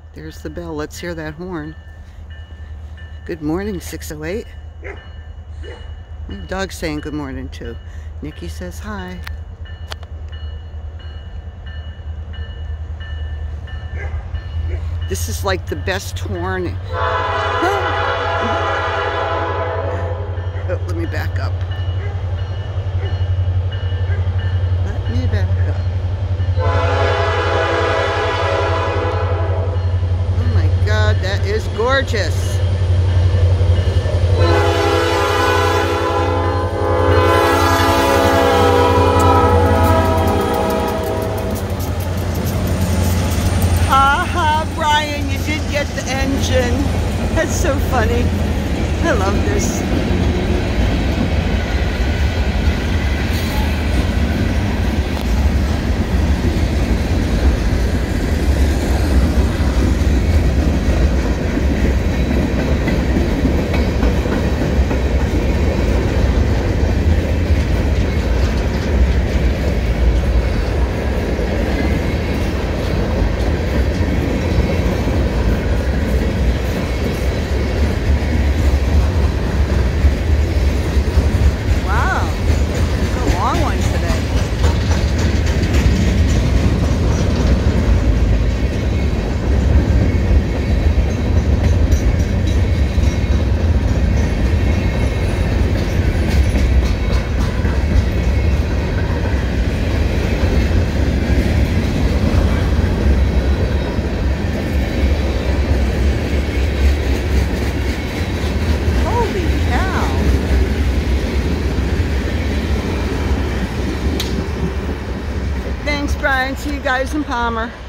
There's the bell. Let's hear that horn. Good morning, 608. The dog's saying good morning too. Nikki says hi. This is like the best horn. Oh, let me back up. Let me back up. Oh my God, that is gorgeous. Haha, Brian, you did get the engine. That's so funny. I love this. Brian, see you guys in Palmer.